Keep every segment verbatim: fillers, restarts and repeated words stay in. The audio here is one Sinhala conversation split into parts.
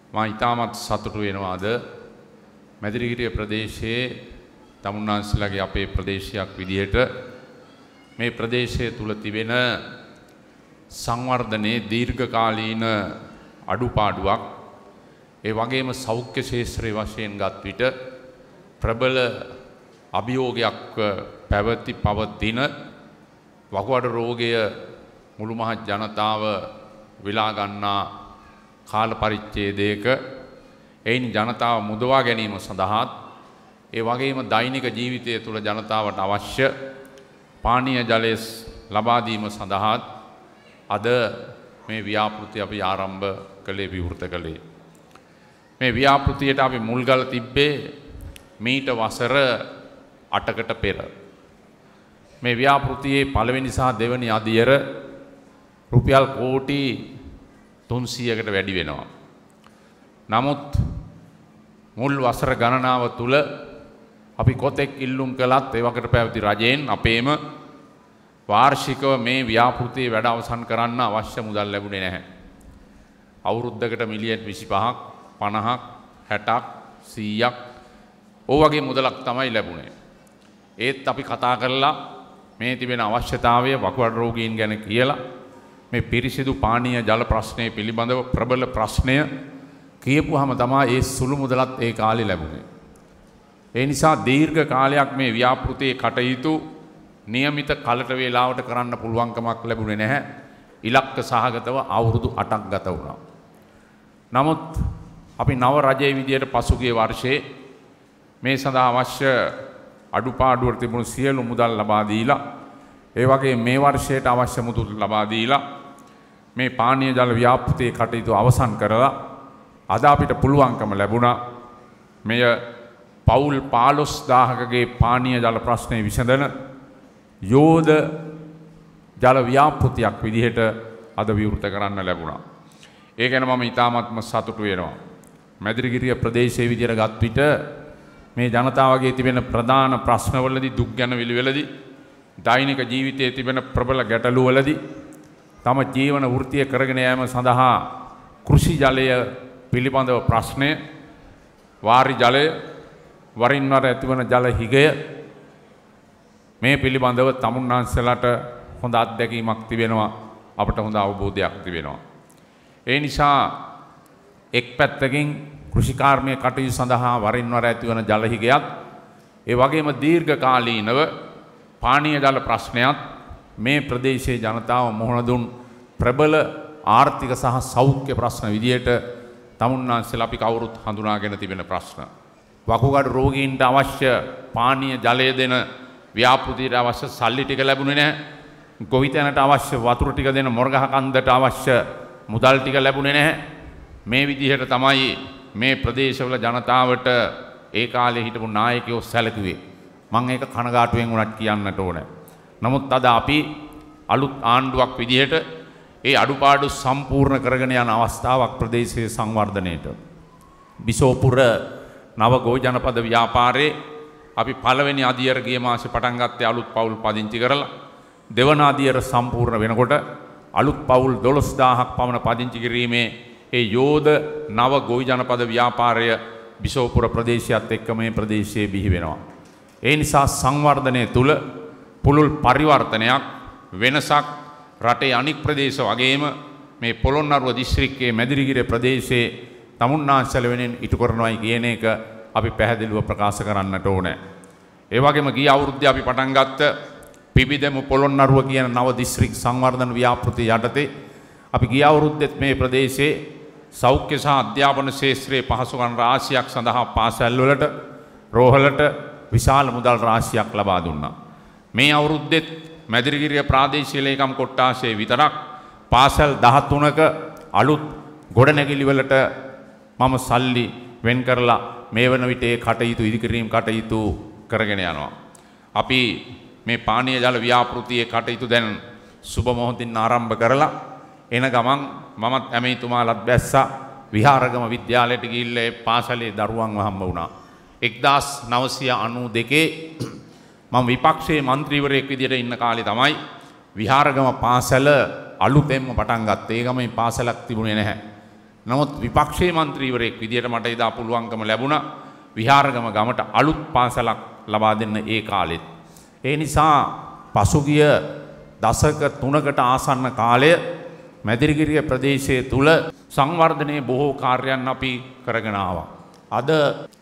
මා ඉතාමත් සතුටු වෙනවා අද මැදිරිගිරිය ප්‍රදේශයේ තමුන්නාන්සලාගේ අපේ ප්‍රදේශයක් විදිහට මේ ප්‍රදේශය තුල තිබෙන සංවර්ධනයේ දීර්ඝකාලීන අඩුපාඩුවක් ඒ වගේම සෞඛ්‍ය ශාස්ත්‍රයේ වශයෙන් ගත් විට ප්‍රබල අභියෝගයක් පැවති පවතින වකුගඩු රෝගය මුළු මහත් ජනතාව විලා ගන්නා කාල පරිච්ඡේදයක එයින් ජනතාව මුදවා ගැනීම සඳහා ඒ වගේම දෛනික ජීවිතය තුළ ජනතාවට අවශ්‍ය පානීය ජලය ලබා දීම සඳහා අද මේ ව්‍යාපෘති අපි ආරම්භ කළේ විවෘත කළේ. මේ ව්‍යාපෘතියට අපි මුල්ගල තිබ්බේ මීට වසර අටකට පෙර. මේ ව්‍යාපෘතියේ පළවෙනි සහ දෙවැනි අදියර රුපියල් කෝටි තුන්සියයකට වැඩි වෙනවා. නමුත් මුල් වසර ගණනාව තුල අපි කොතෙක් ඉල්ලුම් කළත් ඒ වකට පැවති රජයෙන් අපේම වාර්ෂිකව මේ ව්‍යාපෘතියේ වැඩ අවසන් කරන්න අවශ්‍ය මුදල් ලැබුණේ නැහැ. අවුරුද්දකට මිලියන් විසිපහක් පනහක් හැටක් සීයක් ඕ වගේ මුදලක් තමයි ලැබුණේ. ඒත් අපි කතා කරලා මේ තිබෙන අවශ්‍යතාවය වකුගඩු රෝගීන් ගැන කියලා මේ පිරිසිදු පානීය ජල ප්‍රශ්නය පිළිබඳව ප්‍රබල ප්‍රශ්නය කියපුවාම තමයි ඒ සුළු මුදලත් ඒ කාලේ ලැබුණේ. ඒ නිසා දීර්ඝ කාලයක් මේ ව්‍යාපෘතියේ කටයුතු નિયમિત කලට වේලාවට කරන්න පුළුවන්කමක් ලැබුණේ නැහැ. ඉලක්ක සහගතව අවුරුදු අටක් ගත වුණා. නමුත් අපි නව රජයේ විදියට පසුගිය වර්ෂයේ මේ සඳහා අවශ්‍ය අඩුපාඩුවර තිබුණු සියලු මුදල් ලබා දීලා ඒ වගේ මේ වර්ෂයට අවශ්‍ය මුදල් ලබා දීලා මේ පානීය ජල ව්‍යාපෘතියේ කටයුතු අවසන් කරලා අද අපිට පුළුවන්කම ලැබුණා මෙය පවුල් පහළොස් දාහකගේ පානීය ජල ප්‍රශ්නේ විසඳන යෝධ ජල ව්‍යාපෘතියක් විදිහට අද විවෘත කරන්න ලැබුණා. ඒ ගැන මම ඉතාමත්ම සතුටු වෙනවා. මැදිරිගිරිය ප්‍රදේශයේ විදිහට ගත් විට මේ ජනතාවගේ තිබෙන ප්‍රධාන ප්‍රශ්නවලදී දුක් ගැන විලිවලදී දෛනික ජීවිතයේ තිබෙන ප්‍රබල ගැටලුවලදී තම ජීවන වෘත්තිය කරගෙන යාම සඳහා කෘෂි ජලය පිළිබඳව ප්‍රශ්නය වාරි ජලය වරින් වර ඇතිවන ජල හිගය මේ පිළිබඳව තමුන්නාන්සලාට හොඳ අත්දැකීමක් තිබෙනවා අපට හොඳ අවබෝධයක් තිබෙනවා. ඒ නිසා එක් පැත්තකින් කෘෂිකාර්මික කටයුතු සඳහා වරින් වර ඇතිවන ජල හිගයත් ඒ වගේම දීර්ඝකාලීනව පානීය ජල ප්‍රශ්නයත් මේ ප්‍රදේශයේ ජනතාව මුහුණ දුන් ප්‍රබල ආර්ථික සහ සෞඛ්‍ය ප්‍රශ්න විදියට තමුන්නාන්සලා අපි කවුරුත් හඳුනාගෙන තිබෙන ප්‍රශ්න. වකුගඩු රෝගීන්ට අවශ්‍ය පානීය ජලය දෙන ව්‍යාපෘතියට අවශ්‍ය සල්ලි ටික ලැබුණේ නැහැ. ගොවිතැනට අවශ්‍ය වතුර ටික දෙන මොරගහ කන්දට අවශ්‍ය මුදල් ටික ලැබුණේ නැහැ. මේ විදිහට තමයි මේ ප්‍රදේශවල ජනතාවට ඒ කාලේ හිටපු නායකයෝ සැලකුවේ. මම ඒක කනගාටුවෙන් උනත් කියන්නට ඕනේ. නමුත් අද අපි අලුත් ආණ්ඩුවක් විදිහට ඒ අඩුපාඩු සම්පූර්ණ කරගෙන යන අවස්ථාවක් ප්‍රදේශයේ සංවර්ධනයේට. බිසෝපුර නව ගොවි ජනපද ව්‍යාපාරයේ අපි පළවෙනි අදියර ගිය මාසේ පටන් ගත්තේ අලුත් පවුල් පදිංචි කරලා දෙවන අදියර සම්පූර්ණ වෙනකොට අලුත් පවුල් දොළොස් දාහක් පමණ පදිංචි කිරීමේ ඒ යෝධ නව ගොවි ජනපද ව්‍යාපාරය බිසෝපුර ප්‍රදේශයත් එක්ක මේ ප්‍රදේශයේ බිහි වෙනවා. ඒ නිසා සංවර්ධනය තුල පුළුල් පරිවර්තනයක් වෙනසක් රටේ අනික් ප්‍රදේශ වගේම මේ පොළොන්නරුව දිස්ත්‍රික්කයේ මැදිරිගිරිය ප්‍රදේශයේ තමුන්නාන්සල වෙනින් ඉටු කරනවායි කියන එක අපි පැහැදිලිව ප්‍රකාශ කරන්නට ඕනේ. ඒ වගේම ගිය අවුරුද්දේ අපි පටන් ගත්ත පිබිදෙමු පොළොන්නරුව කියන නව දිස්ත්‍රික් සංවර්ධන ව්‍යාපෘතිය යටතේ අපි ගිය අවුරුද්දෙත් මේ ප්‍රදේශයේ සෞඛ්‍ය සහ අධ්‍යාපන ශාස්ත්‍රයේ පහසුකම් රාශියක් සඳහා පාසල් වලට රෝහලට විශාල මුදල් රාශියක් ලබා දුන්නා. මේ අවුරුද්දෙත් මැදිරිගිරිය ප්‍රාදේශීය ලේකම් කොට්ටාශයේ විතරක් පාසල් දහතුනක අලුත් ගොඩනැගිලි වලට මම සල්ලි වෙන් කරලා මේ වන විට ඒ කටයුතු ඉදිකිරීම කටයුතු කරගෙන යනවා. අපි මේ පානීය ජල ව්‍යාපෘතියේ කටයුතු දැන් සුබ මොහොතින් ආරම්භ කරලා එන ගමන් මමත් ඇමෙතුමාලත් බැස්සා විහාරගම විද්‍යාලයට ගිහිල්ලා ඒ පාසලේ දරුවන්ව හම්බ වුණා. එක්දාස් නවසිය අනූ දෙකේ මම විපක්ෂයේ മന്ത്രിවරයෙක් විදියට ඉන්න කාලේ තමයි විහාරගම පාසල අලුතෙන්ම පටන් ගත්තේ. ඒ ගමේ පාසලක් තිබුණේ නැහැ. නමුත් විපක්ෂයේ മന്ത്രിවරයෙක් විදියට මට එදා පුළුවන්කම ලැබුණා විහාරගම ගමට අලුත් පාසලක් ලබා දෙන්න ඒ කාලෙත්. ඒ නිසා පසුගිය දශක තුනකට ආසන්න කාලය මැදිරිගිරිය ප්‍රදේශයේ තුල සංවර්ධනයේ බොහෝ කාර්යයන් අපි කරගෙන ආවා. අද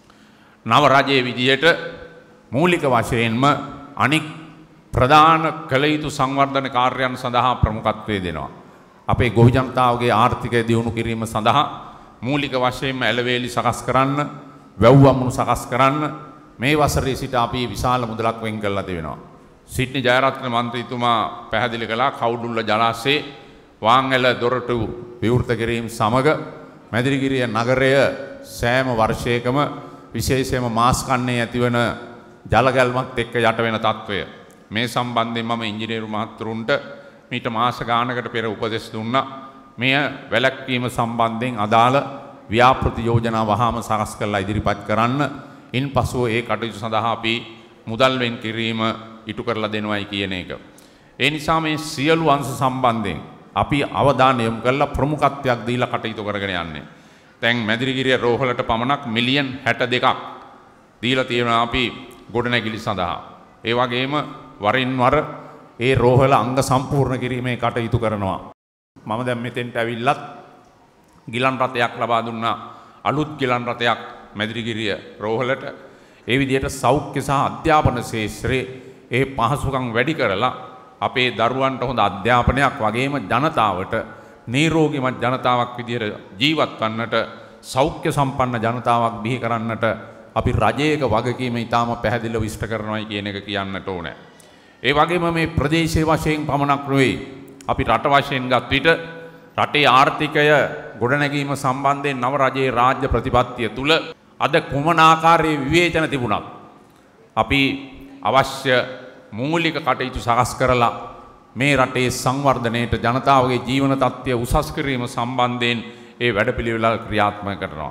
නව රජයේ විදියට මූලික වශයෙන්ම අනික් ප්‍රධාන කළ යුතු සංවර්ධන කාර්යයන් සඳහා ප්‍රමුඛත්වය දෙනවා. අපේ ගොවි ජනතාවගේ ආර්ථිකය දියුණු කිරීම සඳහා මූලික වශයෙන්ම එළවේලි සකස් කරන්න, වැව් වමුණු සකස් කරන්න මේ වසරේ සිට අපි විශාල මුදලක් වෙන් කරලා දෙනවා. සිඩ්නි ජයරත්න මන්ත්‍රීතුමා පැහැදිලි කළා කවුඩුල්ල ජලාශයේ වාංගල දොරටු විවෘත කිරීම සමග මැදිරිගිරිය නගරය සෑම වර්ෂයකම විශේෂයෙන්ම මාස් කන්නේ ඇතිවන ජල ගැල්මත් එක්ක යට වෙන තත්වය. මේ සම්බන්ධයෙන් මම ඉංජිනේරු මහත්තුරුන්ට මීට මාස ගානකට පෙර උපදෙස් දුන්නා. මෙය වැළැක්වීම සම්බන්ධයෙන් අදාළ ව්‍යාපෘති යෝජනා වහාම සකස් කරලා ඉදිරිපත් කරන්න. ඉන්පසුව ඒ කටයුතු සඳහා අපි මුදල් වෙන් කිරීම ඉටු කරලා දෙනවයි කියන එක. ඒ නිසා මේ සියලු අංශ සම්බන්ධයෙන් අපි අවධානය යොමු කරලා ප්‍රමුඛත්වයක් දීලා කටයුතු කරගෙන යන්නේ. දැන් මැදිරිගිරිය රෝහලට පමණක් මිලියන් හැට දෙකක් දීලා තියෙනවා අපි ගොඩනැගිලි සඳහා. ඒ වගේම වරින් වර ඒ රෝහල අංග සම්පූර්ණ කිරීමේ කටයුතු කරනවා. මම දැන් මෙතෙන්ට ඇවිල්ලත් ගිලන් රථයක් ලබා දුන්නා. අලුත් ගිලන් රථයක් මැදිරිගිරිය රෝහලට. ඒ විදිහට සෞඛ්‍ය සහ අධ්‍යාපන ශාස්ත්‍රයේ ඒ පහසුකම් වැඩි කරලා අපේ දරුවන්ට හොඳ අධ්‍යාපනයක් වගේම ජනතාවට නිරෝගීමත් ජනතාවක් විදිහට ජීවත් වන්නට සෞඛ්‍ය සම්පන්න ජනතාවක් බිහි කරන්නට අපි රජයක වගකීම ඉතාම පැහැදිලිව ඉෂ්ට කරනවායි කියන එක කියන්නට ඕනේ. ඒ වගේම මේ ප්‍රදේශයේ වශයෙන් පමණක් නෙවෙයි අපි රට වශයෙන් ගත් විට රටේ ආර්ථිකය ගොඩනැගීම සම්බන්ධයෙන් නව රජයේ රාජ්‍ය ප්‍රතිපත්තිය තුල අද කුමන ආකාරයේ විවේචන තිබුණත් අපි අවශ්‍ය මූලික කටයුතු සකස් කරලා මේ රටේ සංවර්ධනයට ජනතාවගේ ජීවන තත්ත්වය උසස් කිරීම සම්බන්ධයෙන් ඒ වැඩපිළිවෙල ක්‍රියාත්මක කරනවා.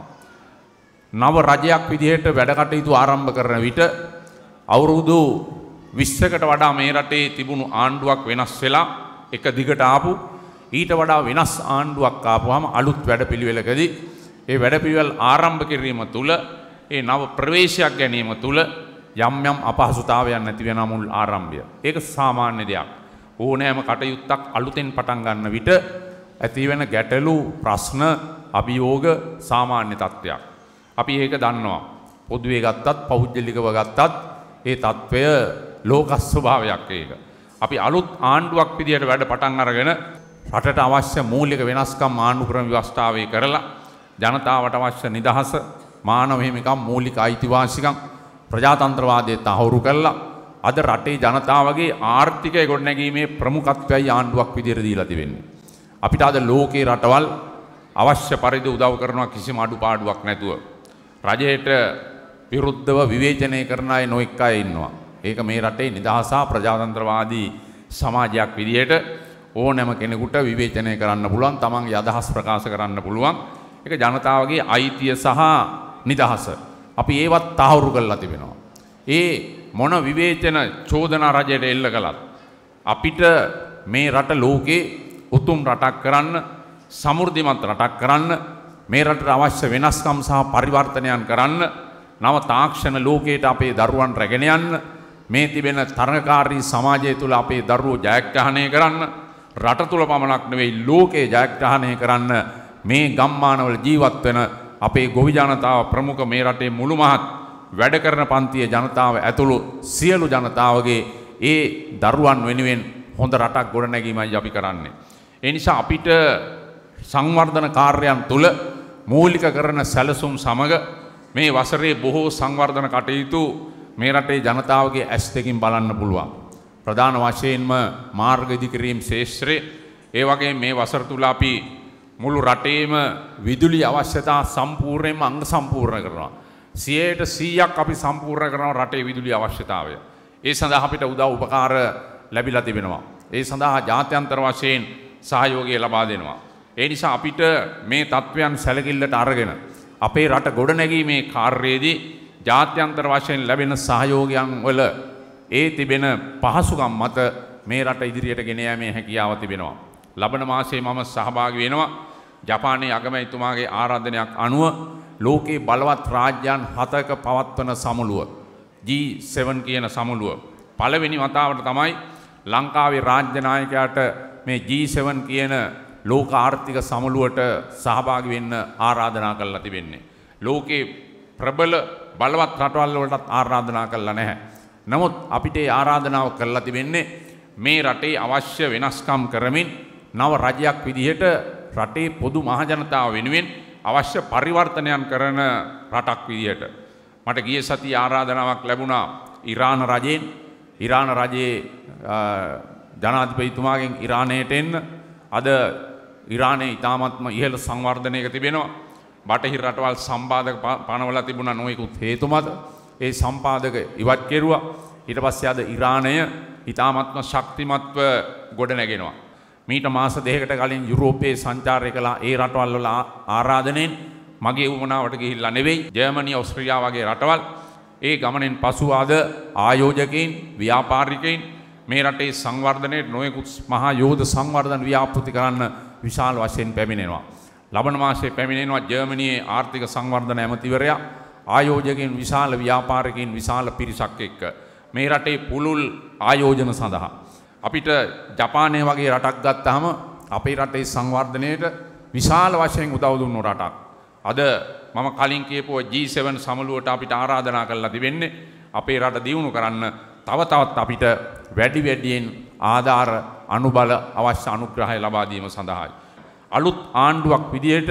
නව රජයක් විදිහට වැඩ කටයුතු ආරම්භ කරන විට අවුරුදු විස්සකට වඩා මේ රටේ තිබුණු ආණ්ඩුවක් වෙනස් වෙලා එක දිගට ආපු ඊට වඩා වෙනස් ආණ්ඩුවක් ආපුවාම අලුත් වැඩපිළිවෙලකදී ඒ වැඩපිළිවෙල ආරම්භ කිරීම තුළ ඒ නව ප්‍රවේශයක් ගැනීම තුළ යම් යම් අපහසුතාවයන් නැති වෙන මුල් ආරම්භය. ඒක සාමාන්‍ය දෙයක්. ඕනෑම කටයුත්තක් අලුතෙන් පටන් ගන්න විට ඇති වෙන ගැටලු ප්‍රශ්න අභියෝග සාමාන්‍ය තත්ත්වයක්. අපි ඒක දන්නවා. පොදුවේ ගත්තත් පෞද්ගලිකව ගත්තත් ඒ තත්ත්වය ලෝක ස්වභාවයක් ඒක. අපි අලුත් ආණ්ඩුවක් විදියට වැඩ පටන් අරගෙන රටට අවශ්‍ය මූලික වෙනස්කම් ආණ්ඩු ක්‍රම ව්‍යවස්ථාවේ කරලා ජනතාවට අවශ්‍ය නිදහස මානව හිමිකම් මූලික අයිතිවාසිකම් ප්‍රජාතන්ත්‍රවාදයේ තහවුරු කළා අද රටේ ජනතාවගේ ආර්ථිකය ගොඩනැගීමේ ප්‍රමුඛත්වයයි ආණ්ඩුවක් විදියට දීලා තිබෙන්නේ. අපිට අද ලෝකේ රටවල් අවශ්‍ය පරිදි උදව් කරනවා කිසිම අඩුපාඩුවක් නැතුව. රජයට විරුද්ධව විවේචනය කරන අය නොඑක් අය ඉන්නවා. ඒක මේ රටේ නිදහස ප්‍රජාතන්ත්‍රවාදී සමාජයක් විදියට ඕනෑම කෙනෙකුට විවේචනය කරන්න පුළුවන්, තමන්ගේ අදහස් ප්‍රකාශ කරන්න පුළුවන්. ඒක ජනතාවගේ අයිතිය සහ නිදහස. අපි ඒවත් තහවුරු කරලා තිබෙනවා. ඒ මොන විවේචන චෝදනා රජයට එල්ල කළත් අපිට මේ රට ලෝකේ උතුම් රටක් කරන්න, සමෘද්ධිමත් රටක් කරන්න, මේ රටට අවශ්‍ය වෙනස්කම් සහ පරිවර්තනයන් කරන්න, නව තාක්ෂණ ලෝකයට අපේ දරුවන් රැගෙන යන්න, මේ තිබෙන තරඟකාරී සමාජය තුළ අපේ දරුවෝ ජයග්‍රහණය කරන්න, රට තුළ පමණක් නෙවෙයි ලෝකේ ජයග්‍රහණය කරන්න මේ ගම්මානවල ජීවත් වෙන අපේ ගොවි ජනතාව ප්‍රමුඛ මේ රටේ මුළුමහත් වැඩ කරන පන්තියේ ජනතාව ඇතුළු සියලු ජනතාවගේ ඒ දරුවන් වෙනුවෙන් හොඳ රටක් ගොඩනැගීමයි අපි කරන්නේ. ඒ නිසා අපිට සංවර්ධන කාර්යයන් තුළ මූලික කරන සැලසුම් සමග මේ වසරේ බොහෝ සංවර්ධන කටයුතු මේ රටේ ජනතාවගේ ඇස් දෙකින් බලන්න පුළුවන්. ප්‍රධාන වශයෙන්ම මාර්ග ඉදිකිරීම ශාස්ත්‍රයේ ඒ වගේ මේ වසර තුල අපි මුළු රටේම විදුලි අවශ්‍යතා සම්පූර්ණයෙන්ම අංග සම්පූර්ණ කරනවා. සියයට සීයක් අපි සම්පූර්ණ කරනවා රටේ විදුලි අවශ්‍යතාවය. ඒ සඳහා අපිට උදව් උපකාර ලැබිලා තිබෙනවා. ඒ සඳහා ජාත්‍යන්තර වශයෙන් සහයෝගය ලබා දෙනවා. ඒ නිසා අපිට මේ තත්ත්වයන් සැලකිල්ලට අරගෙන අපේ රට ගොඩනැගීමේ කාර්යයේදී ජාත්‍යන්තර වශයෙන් ලැබෙන සහයෝගයන් වල ඒ තිබෙන පහසුකම් මත මේ රට ඉදිරියට ගෙන යාමේ හැකියාව තිබෙනවා. ලබන මාසයේ මම සහභාගී වෙනවා ජපානයේ අගමැතිතුමාගේ ආරාධනයක් අනුව ලෝකේ බලවත් රාජ්‍යයන් හතක පවත්වන සමුළුව ජී සෙවන් කියන සමුළුව පළවෙනි වතාවට තමයි ලංකාවේ රාජ්‍ය නායකයාට මේ ජී සෙවන් කියන ලෝක ආර්ථික සමුළුවට සහභාගී වෙන්න ආරාධනා කරලා තිබෙන්නේ. ලෝකේ ප්‍රබල බලවත් රටවල් වලටත් ආරාධනා කළා නැහැ. නමුත් අපිට ඒ ආරාධනාව කරලා තිබෙන්නේ මේ රටේ අවශ්‍ය වෙනස්කම් කරමින් නව රජයක් විදිහට රටේ පොදු මහජනතාව වෙනුවෙන් අවශ්‍ය පරිවර්තනයන් කරන රටක් විදිහට. මට ගිය සතියේ ආරාධනාවක් ලැබුණා ඉරාන රජයෙන්. ඉරාන රජයේ ජනාධිපතිතුමාගෙන් ඉරානයට එන්න. අද ඉරානයේ ඉතාමත්ම ඉහළ සංවර්ධනයක තිබෙනවා. බටහිර රටවල් සම්පාදක පනවලා තිබුණා නොයෙකුත් හේතු මත. ඒ සම්පාදක ඉවත් කෙරුවා. ඊට පස්සේ අද ඉරානය ඉතාමත්ම ශක්තිමත්ව ගොඩනැගෙනවා. මීට මාස දෙකකට කලින් යුරෝපයේ සංචාරය කළා ඒ රටවල් වල ආරාධනෙන් මගේ උමනාවට ගිහිල්ලා නෙවෙයි ජර්මනිය ඕස්ට්‍රේලියාව වගේ රටවල්. ඒ ගමනෙන් පසු ආද ආයෝජකයින් ව්‍යාපාරිකයින් මේ රටේ සංවර්ධනයේ නොයෙකුත් මහා යෝධ සංවර්ධන ව්‍යාපෘති කරන්න විශාල වශයෙන් පැමිණෙනවා. ලබන මාසයේ පැමිණෙනවා ජර්මනියේ ආර්ථික සංවර්ධන ඇමතිවරයා ආයෝජකයින් විශාල ව්‍යාපාරිකයින් විශාල පිරිසක් එක්ක මේ රටේ පුළුල් ආයෝජන සඳහා අපිට ජපානය වගේ රටක් ගත්තාම අපේ රටේ සංවර්ධනයට විශාල වශයෙන් උදව් දුන්නු රටක්. අද මම කලින් කියපුව ජී සෙවන් සමුළුවට අපිට ආරාධනා කරලා තිබෙන්නේ අපේ රට දියුණු කරන්න තව තවත් අපිට වැඩි වැඩියෙන් ආධාර අනුබල අවශ්‍ය අනුග්‍රහය ලබා දීම සඳහායි. අලුත් ආණ්ඩුවක් විදියට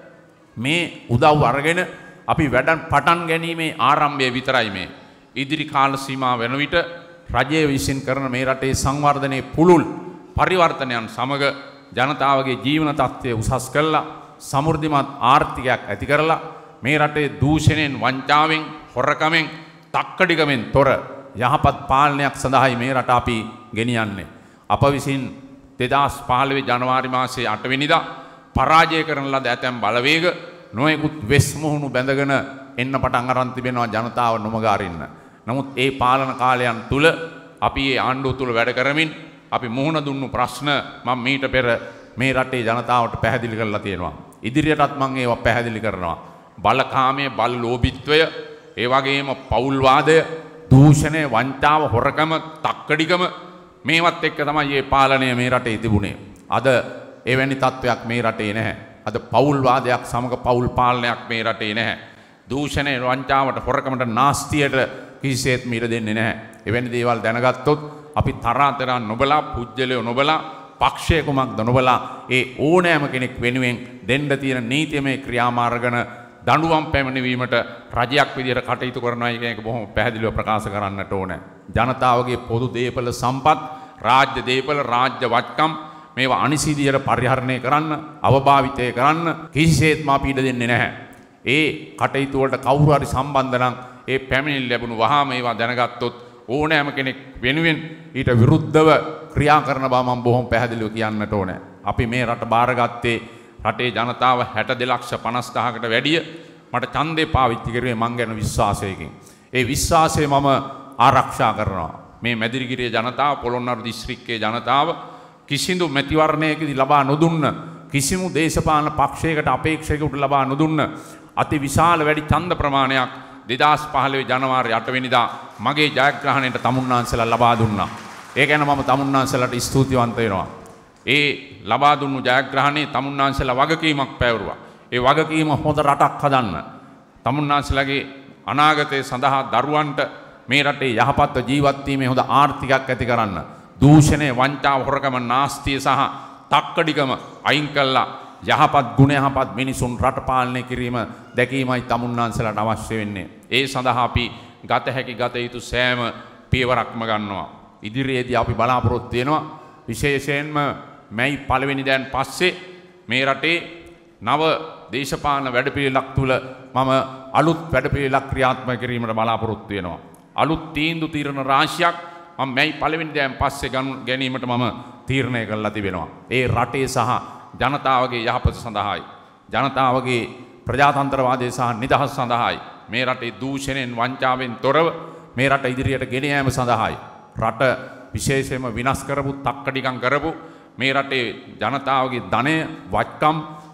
මේ උදව් අරගෙන අපි වැඩ පටන් ගැනීමේ ආරම්භය විතරයි මේ. ඉදිරි කාල සීමා වෙන විට රජය විසින් කරන මේ රටේ සංවර්ධනයේ පුළුල් පරිවර්තනයන් සමග ජනතාවගේ ජීවන තත්ත්වය උසස් කළා සමෘද්ධිමත් ආර්ථිකයක් ඇති කරලා මේ රටේ දූෂණයෙන් වංචාවෙන් හොරකමෙන් තක්කඩිකමෙන් තොර යහපත් පාලනයක් සඳහායි මේ රට අපි ගෙනියන්නේ. අප විසින් දෙදහස් පහළොව ජනවාරි මාසයේ අට වෙනිදා පරාජය කරන ලද ඇතැම් බලවේග නොයෙකුත් වෙස් මුහුණු බැඳගෙන එන්න පටන් අරන් තිබෙනවා ජනතාව නොමග අරින්න. නමුත් ඒ පාලන කාලයන් තුල අපි ඒ ආණ්ඩුව තුල වැඩ කරමින් අපි මුහුණ දුන්නු ප්‍රශ්න මම මීට පෙර මේ රටේ ජනතාවට පැහැදිලි කරලා තියෙනවා. ඉදිරියටත් මම ඒවා පැහැදිලි කරනවා. බලකාමයේ බල ලෝභීත්වය, ඒ වගේම පෞල්වාදය, දූෂණය, වංචාව, හොරකම, තක්කඩිකම මේවත් එක්ක තමයි මේ පාලනය මේ රටේ තිබුණේ. අද එවැනි තත්වයක් මේ රටේ නැහැ. අද පෞල්වාදයක් සමග පෞල් පාලනයක් මේ රටේ නැහැ. දූෂණය, වංචාවට, හොරකමට, නාස්තියට කිසිසේත් මිර දෙන්නේ නැහැ. එවැනි දේවල් දැනගත්තොත් අපි තරාතරා නොබලා, පුජ්‍යලයෝ නොබලා, පක්ෂය කුමක්ද නොබලා ඒ ඕනෑම කෙනෙක් වෙනුවෙන් දෙන්න තියෙන නීතිමය ක්‍රියාමාර්ගන දඬුවම් පැමිණවීමට රජයක් විදියට කටයුතු කරනවා කියන එක බොහොම පැහැදිලිව ප්‍රකාශ කරන්නට ඕනේ. ජනතාවගේ පොදු දේපල සම්පත්, රාජ්‍ය දේපල, රාජ්‍ය වත්කම් මේවා අනිසීදියට පරිහරණය කරන්න, අවභාවිතය කරන්න කිසිසේත්ම අපි ඉඩ දෙන්නේ නැහැ. ඒ කටයුතු වලට කවුරු හරි සම්බන්ධ නම් ඒ පැමිණිලි ලැබුණු වහාම ඒවා දැනගත්තොත් ඕනෑම කෙනෙක් වෙනුවෙන් ඊට විරුද්ධව ක්‍රියා කරන බව මම බොහොම පැහැදිලිව කියන්නට ඕනේ. අපි මේ රට බාරගත්තේ රටේ ජනතාව හැට දෙලක්ෂ පනස් දහසකට වැඩිය මට ඡන්දේ පාවිච්චි කරුවේ මං ගැන විශ්වාසයකින්. ඒ විශ්වාසය මම ආරක්ෂා කරනවා. මේ මැදිරිගිරිය ජනතාව, පොළොන්නරු දිස්ත්‍රික්කයේ ජනතාව කිසිදු මැතිවරණයකදී ලබා නොදුන්න, කිසිමු දේශපාලන පක්ෂයකට අපේක්ෂකයෙකුට ලබා නොදුන්න අති විශාල වැඩි ඡන්ද ප්‍රමාණයක් දෙදහස් පහළොව ජනවාරි අට වෙනිදා මගේ ජයග්‍රහණයට තමුන්නාන්සලා ලබා දුන්නා. ඒ ගැන මම තමුන්නාන්සලාට ස්තුතිවන්ත වෙනවා. ඒ ලබා දුන්නු ජයග්‍රහණයේ තමුන්නාන්සලා වගකීමක් පැවරුවා. ඒ වගකීම හොඳ රටක් හදන්න. තමුන්නාන්සලාගේ අනාගතය සඳහා දරුවන්ට මේ රටේ යහපත්ව ජීවත් වීමේ හොඳ ආර්ථිකයක් ඇති කරන්න. දූෂණය, වංචාව, හොරකම, නාස්තිය සහ තක්කඩිකම අයින් කළා යහපත් ගුණ යහපත් මිනිසුන් රට පාලනය කිරීම දැකීමයි තමුන්නාන්සලාට අවශ්‍ය වෙන්නේ. ඒ සඳහා අපි ගත හැකි ගත යුතු සෑම පියවරක්ම ගන්නවා. ඉදිරියේදී අපි බලාපොරොත්තු වෙනවා විශේෂයෙන්ම මැයි පළවෙනිදාන් පස්සේ මේ රටේ නව දේශපාලන වැඩපිළිවෙලක් තුල මම අලුත් වැඩපිළිවෙලක් ක්‍රියාත්මක කිරීමට බලාපොරොත්තු වෙනවා. අලුත් තීන්දුව తీරන රාශියක් මම මැයි පළවෙනිදාන් පස්සේ ගැනීමට මම තීරණය කළා තිබෙනවා. ඒ රටේ සහ ජනතාවගේ යහපත සඳහායි, ජනතාවගේ ප්‍රජාතන්ත්‍රවාදය සහ නිදහස සඳහායි, මේ රටේ දූෂණයෙන් වංචාවෙන් තොරව මේ රට ඉදිරියට ගෙන යාම සඳහායි, රට විශේෂයෙන්ම විනාශ කරපු, තක්කඩිකම් කරපු මේ රටේ ජනතාවගේ ධනය, වත්කම්,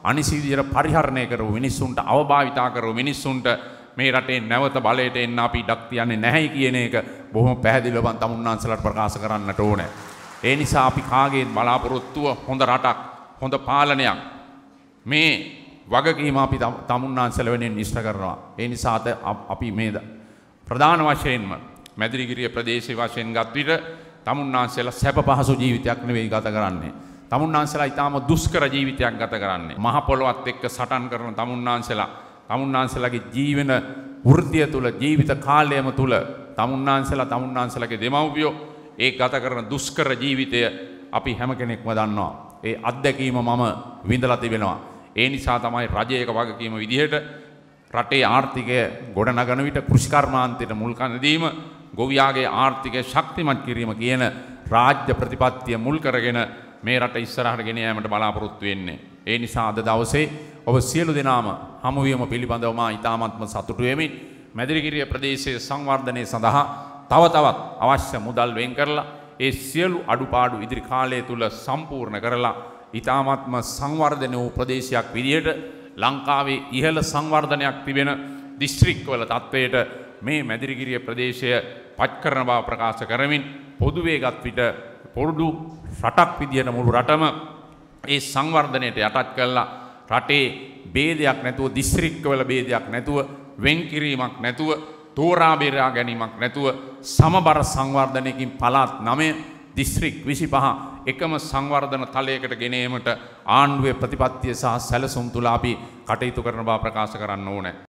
අනිසි විදියට පරිහරණය කරව මිනිස්සුන්ට අවභාවිතා කරව මිනිස්සුන්ට මේ රටේ නැවත බලයට එන්න අපි ඉඩක් තියන්නේ නැහැ කියන එක බොහොම පැහැදිලිව තමුන්නාන්සලාට ප්‍රකාශ කරන්නට ඕනේ. ඒ නිසා අපි කාගේත් බලාපොරොත්තුව හොඳ රටක්, හොඳ පාලනයක්. මේ වගකීම අපි තමුන්නාන්සල වෙනුවෙන් ඉෂ්ට කරනවා. ඒ නිසා අපි මේ ප්‍රධාන වශයෙන්ම මැදිරිගිරිය ප්‍රදේශයේ වශයෙන් ගත් විට තමුන්නාන්සලා සැප පහසු ජීවිතයක් නෙවෙයි ගත කරන්නේ. තමුන්නාන්සලා ඊටාම දුෂ්කර ජීවිතයක් ගත කරන්නේ. මහ පොළොවත් එක්ක සටන් කරන තමුන්නාන්සලා තමුන්නාන්සලාගේ ජීවන වෘත්තිය තුල ජීවිත කාලයම තුල තමුන්නාන්සලා තමුන්නාන්සලාගේ දෙමව්පියෝ ඒ ගත කරන දුෂ්කර ජීවිතය අපි හැම කෙනෙක්ම දන්නවා. ඒ අත්දැකීම මම විඳලා තිබෙනවා. ඒ නිසා තමයි රජයක වගකීම විදිහට රටේ ආර්ථිකය ගොඩනගන විට කෘෂිකර්මාන්තයට මුල් කන දීම, ගොවියාගේ ආර්ථිකය ශක්තිමත් කිරීම කියන රාජ්‍ය ප්‍රතිපත්තිය මුල් කරගෙන මේ රට ඉස්සරහට ගෙන යාමට බලාපොරොත්තු වෙන්නේ. ඒ නිසා අද දවසේ ඔබ සියලු දෙනාම හමුවීම පිළිබඳව මා ඉතාමත්ම සතුටු වෙමින් මැදිරිගිරිය ප්‍රදේශයේ සංවර්ධනය සඳහා තව තවත් අවශ්‍ය මුදල් වෙන් කරලා ඒ සියලු අඩුපාඩු ඉදිරි කාලය තුල සම්පූර්ණ කරලා ඉතාමත්ම සංවර්ධන වූ ප්‍රදේශයක් විදියට ලංකාවේ ඉහළ සංවර්ධනයක් තිබෙන දිස්ත්‍රික්කවල තත්වයට මේ මැදිරිගිරිය ප්‍රදේශය පත් කරන බව ප්‍රකාශ කරමින් පොදුවේ ගත් විට පොඩු රටක් විදියට මුළු රටම ඒ සංවර්ධනයට යටත් කළා. රටේ ભેදයක් නැතුව, දිස්ත්‍රික්කවල ભેදයක් නැතුව, වෙන්කිරීමක් නැතුව, තෝරා බේරා ගැනීමක් නැතුව සමබර සංවර්ධනයකින් පළාත් නවය දිස්ත්‍රික් විසිපහ එකම සංවර්ධන තලයකට ගෙන ඒමට ආණ්ඩුවේ ප්‍රතිපත්තිය සහ සැලසුම් තුල අපි කටයුතු කරන බව ප්‍රකාශ කරන්න ඕනේ.